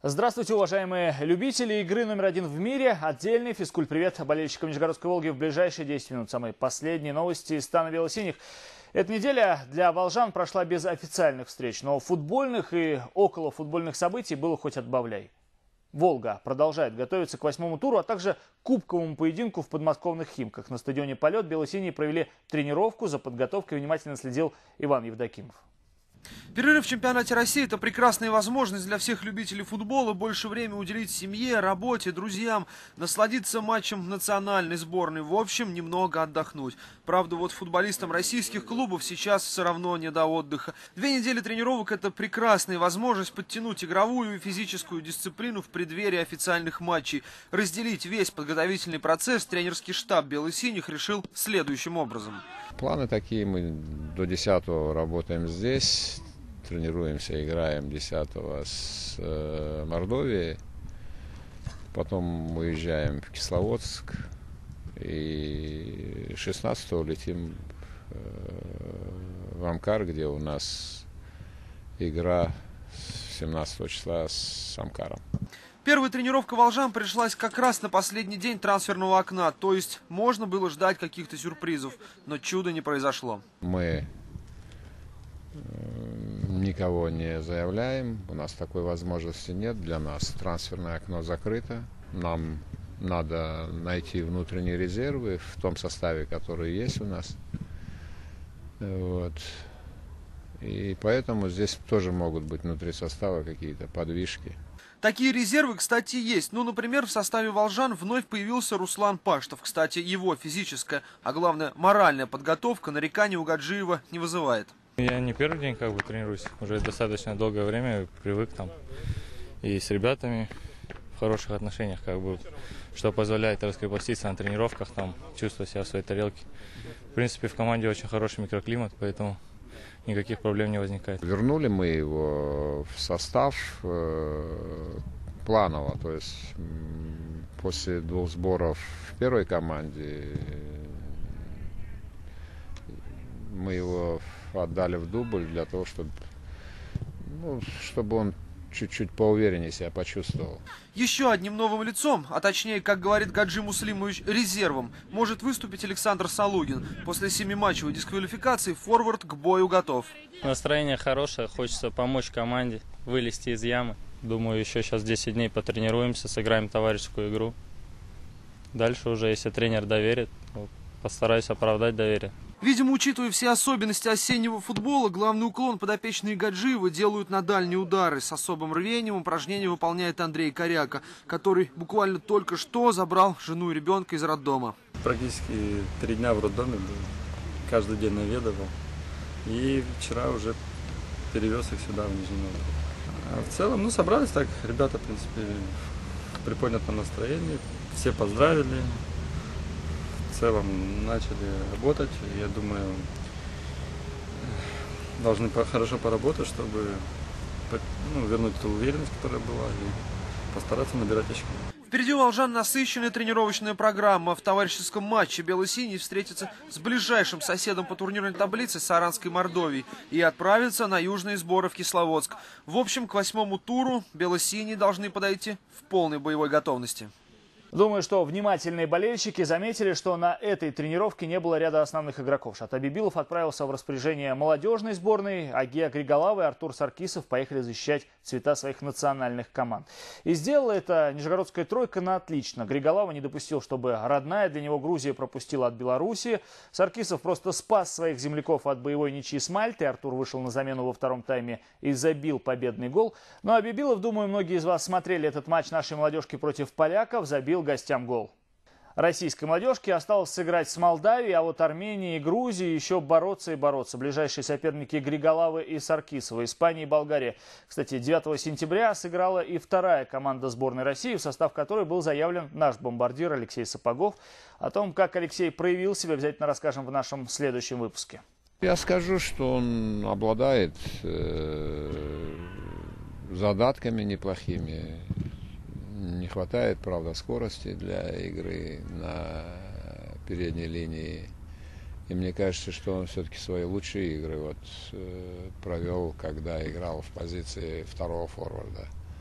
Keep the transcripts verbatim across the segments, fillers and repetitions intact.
Здравствуйте, уважаемые любители игры номер один в мире. Отдельный физкульт-привет болельщикам Нижегородской Волги в ближайшие десять минут. Самые последние новости из стана бело-синих. Эта неделя для волжан прошла без официальных встреч, но футбольных и околофутбольных событий было хоть отбавляй. «Волга» продолжает готовиться к восьмому туру, а также кубковому поединку в подмосковных Химках. На стадионе «Полет» бело-синие провели тренировку. За подготовкой внимательно следил Иван Евдокимов. Перерыв в чемпионате России – это прекрасная возможность для всех любителей футбола больше времени уделить семье, работе, друзьям, насладиться матчем национальной сборной, в общем, немного отдохнуть. Правда, вот футболистам российских клубов сейчас все равно не до отдыха. Две недели тренировок – это прекрасная возможность подтянуть игровую и физическую дисциплину в преддверии официальных матчей. Разделить весь подготовительный процесс тренерский штаб бело-синих решил следующим образом. Планы такие: мы до десятого работаем здесь, тренируемся, играем десятого с э, Мордовией, потом уезжаем в Кисловодск и шестнадцатого летим э, в Амкар, где у нас игра семнадцатого числа с Амкаром. Первая тренировка волжан пришлась как раз на последний день трансферного окна, то есть можно было ждать каких-то сюрпризов, но чуда не произошло. Мы никого не заявляем, у нас такой возможности нет, для нас трансферное окно закрыто, нам надо найти внутренние резервы в том составе, который есть у нас. Вот. И поэтому здесь тоже могут быть внутри состава какие-то подвижки. Такие резервы, кстати, есть. Ну, например, в составе волжан вновь появился Руслан Паштов. Кстати, его физическая, а главное моральная подготовка нареканий у Гаджиева не вызывает. Я не первый день как бы тренируюсь, уже достаточно долгое время привык там и с ребятами в хороших отношениях, как бы, что позволяет раскрепоститься на тренировках, там, чувствовать себя в своей тарелке. В принципе, в команде очень хороший микроклимат, поэтому никаких проблем не возникает. Вернули мы его в состав э, планово, то есть после двух сборов в первой команде мы его отдали в дубль для того, чтобы, ну, чтобы он чуть-чуть поувереннее себя почувствовал. Еще одним новым лицом, а точнее, как говорит Гаджи Муслимович, резервом, может выступить Александр Салугин. После семиматчевой дисквалификации форвард к бою готов. Настроение хорошее, хочется помочь команде вылезти из ямы. Думаю, еще сейчас десять дней потренируемся, сыграем товарищескую игру. Дальше уже, если тренер доверит, постараюсь оправдать доверие. Видимо, учитывая все особенности осеннего футбола, главный уклон подопечные Гаджиева делают на дальние удары. С особым рвением упражнения выполняет Андрей Коряка, который буквально только что забрал жену и ребенка из роддома. Практически три дня в роддоме был, каждый день наведывал. И вчера уже перевез их сюда, в Нижний Новгород. А в целом, ну, собрались так, ребята, в принципе, в приподнятом настроении, все поздравили. В целом начали работать, я думаю, должны хорошо поработать, чтобы, ну, вернуть ту уверенность, которая была, и постараться набирать очки. Впереди у волжан насыщенная тренировочная программа. В товарищеском матче бело-синий встретится с ближайшим соседом по турнирной таблице Саранской Мордовией и отправится на южные сборы в Кисловодск. В общем, к восьмому туру бело-синие должны подойти в полной боевой готовности. Думаю, что внимательные болельщики заметили, что на этой тренировке не было ряда основных игроков. Шата Бибилов отправился в распоряжение молодежной сборной, а Геа Григолава и Артур Саркисов поехали защищать цвета своих национальных команд. И сделала это нижегородская тройка на отлично. Григолава не допустил, чтобы родная для него Грузия пропустила от Белоруссии. Саркисов просто спас своих земляков от боевой ничьи с Мальтой. Артур вышел на замену во втором тайме и забил победный гол. Ну а Бибилов, думаю, многие из вас смотрели этот матч нашей молодежки против поляков, забил гостям гол. Российской молодежке осталось сыграть с Молдавией, а вот Армении и Грузии еще бороться и бороться. Ближайшие соперники Григолавы и Саркисова, Испания и Болгария. Кстати, девятого сентября сыграла и вторая команда сборной России, в состав которой был заявлен наш бомбардир Алексей Сапогов. О том, как Алексей проявил себя, обязательно расскажем в нашем следующем выпуске. Я скажу, что он обладает э, задатками неплохими. Не хватает, правда, скорости для игры на передней линии. И мне кажется, что он все-таки свои лучшие игры вот, э, провел, когда играл в позиции второго форварда.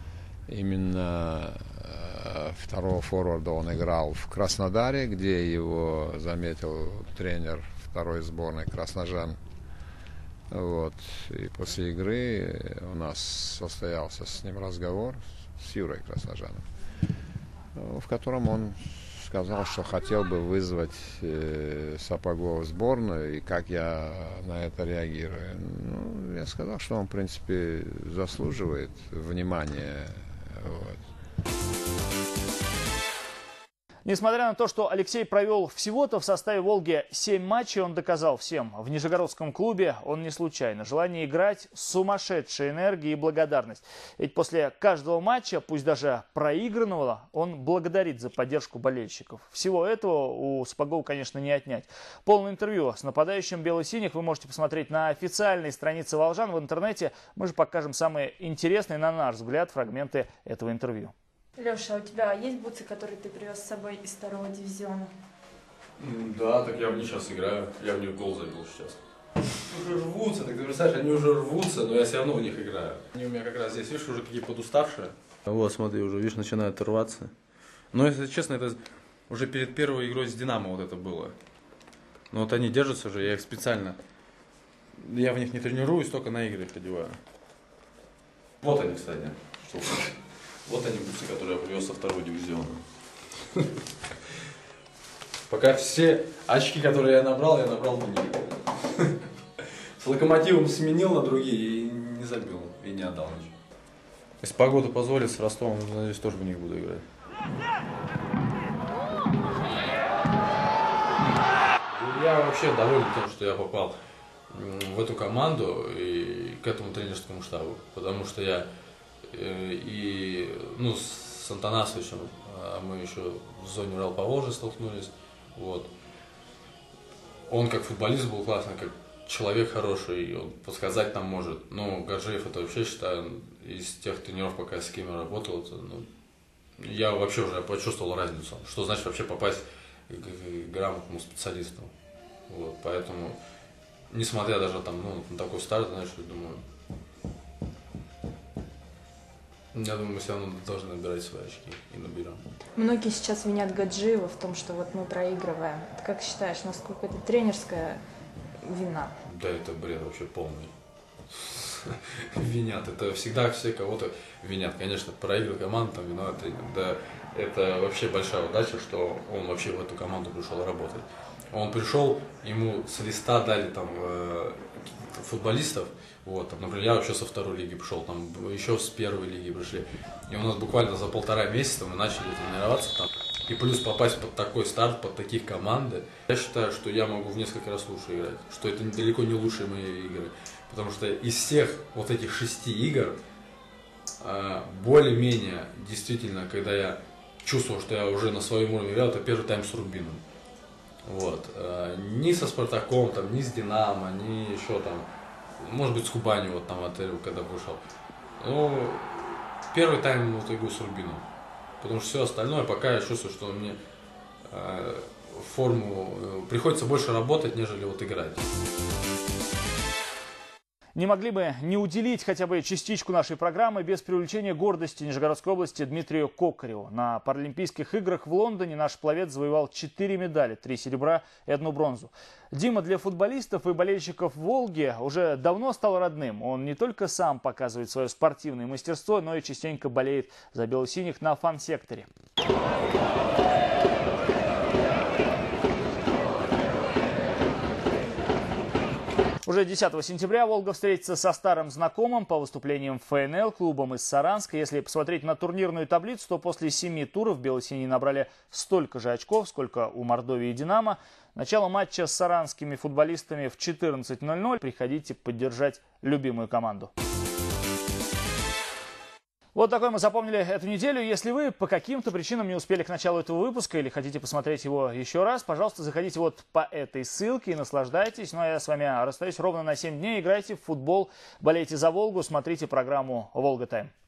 Именно второго форварда он играл в Краснодаре, где его заметил тренер второй сборной Красножан. Вот. И после игры у нас состоялся с ним разговор, с Юрой Красножаном, в котором он сказал, что хотел бы вызвать э, Сапогова в сборную, и как я на это реагирую. Ну, я сказал, что он, в принципе, заслуживает внимания. Вот. Несмотря на то, что Алексей провел всего-то в составе «Волги» семь матчей, он доказал всем: в нижегородском клубе он не случайно. Желание играть, сумасшедшая энергия и благодарность. Ведь после каждого матча, пусть даже проигранного, он благодарит за поддержку болельщиков. Всего этого у Сапогова, конечно, не отнять. Полное интервью с нападающим бело-синих вы можете посмотреть на официальной странице «Волжан» в интернете. Мы же покажем самые интересные, на наш взгляд, фрагменты этого интервью. Леша, а у тебя есть бутсы, которые ты привез с собой из второго дивизиона? Да, так я в них сейчас играю. Я в них гол забил сейчас. Уже рвутся, так ты представляешь, они уже рвутся, но я все равно в них играю. Они у меня как раз здесь, видишь, уже какие подуставшие. Вот, смотри, уже, видишь, начинают рваться. Но, если честно, это уже перед первой игрой с «Динамо» вот это было. Но вот они держатся же, я их специально... Я в них не тренируюсь, только на игры их одеваю. Вот они, кстати. Вот они бутсы, которые я привез со второго дивизиона. Пока все очки, которые я набрал, я набрал на них. С Локомотивом сменил на другие и не забил, и не отдал ничего. Если погода позволит, с Ростовом, надеюсь, тоже в них буду играть. Я вообще доволен тем, что я попал в эту команду и к этому тренерскому штабу, потому что я и ну, с Антонасовичем мы еще в зоне Урал-Поволжья столкнулись. Вот. Он как футболист был классный, как человек хороший, он подсказать нам может. Ну, Гаджиев, это вообще, считаю, из тех тренеров, пока я с кем работал, это, ну, я вообще уже почувствовал разницу, что значит вообще попасть к грамотному специалисту. Вот. Поэтому, несмотря даже там, ну, на такой старт, знаешь, я думаю, я думаю, мы все равно должны набирать свои очки и наберем. Многие сейчас винят Гаджиева в том, что вот мы проигрываем. Ты как считаешь, насколько это тренерская вина? Да, это бред вообще полный. Винят. Это всегда все кого-то винят. Конечно, проиграл команду, там виноват тренер. Да, это вообще большая удача, что он вообще в эту команду пришел работать. Он пришел, ему с листа дали там футболистов. Вот, там, например, я вообще со второй лиги пришел, там еще с первой лиги пришли. И у нас буквально за полтора месяца мы начали тренироваться там. И плюс попасть под такой старт, под таких команды. Я считаю, что я могу в несколько раз лучше играть. Что это далеко не лучшие мои игры. Потому что из всех вот этих шести игр, более-менее, действительно, когда я чувствовал, что я уже на своем уровне играл, это первый тайм с Рубином. Вот. Ни со Спартаком, там, ни с Динамо, ни еще там. Может быть, с Кубанью, вот там, отель, когда вышел. Ну, первый тайм вот игру с Рубином. Потому что все остальное, пока я чувствую, что мне э, форму э, приходится больше работать, нежели вот играть. Не могли бы не уделить хотя бы частичку нашей программы без привлечения гордости Нижегородской области Дмитрию Кокареву. На Паралимпийских играх в Лондоне наш пловец завоевал четыре медали, три серебра и одну бронзу. Дима для футболистов и болельщиков «Волги» уже давно стал родным. Он не только сам показывает свое спортивное мастерство, но и частенько болеет за бело-синих на фан-секторе. Уже десятого сентября «Волга» встретится со старым знакомым по выступлениям в ФНЛ, клубом из Саранска. Если посмотреть на турнирную таблицу, то после семи туров бело-синие набрали столько же очков, сколько у Мордовии и «Динамо». Начало матча с саранскими футболистами в четырнадцать ноль ноль. Приходите поддержать любимую команду. Вот такой мы запомнили эту неделю. Если вы по каким-то причинам не успели к началу этого выпуска или хотите посмотреть его еще раз, пожалуйста, заходите вот по этой ссылке и наслаждайтесь. Ну а я с вами расстаюсь ровно на семь дней. Играйте в футбол, болейте за «Волгу», смотрите программу «Волга Тайм».